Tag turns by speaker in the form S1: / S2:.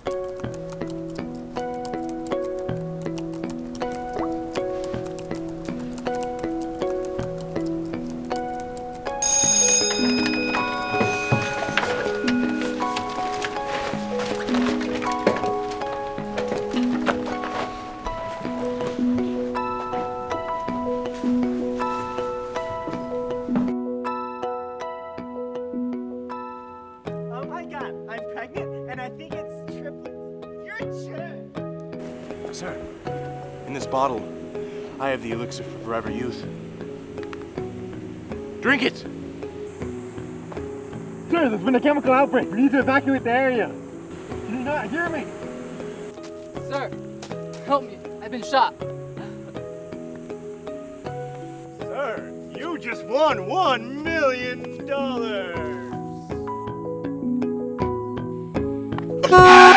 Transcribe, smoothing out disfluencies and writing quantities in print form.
S1: I'm pregnant, and I think it's triplets. You're a jerk.
S2: Sir, in this bottle, I have the elixir for forever youth. Drink it!
S1: Sir, there's been a chemical outbreak. We need to evacuate the area. Can you not hear me?
S3: Sir, help me. I've been shot.
S2: Sir, you just won $1 million!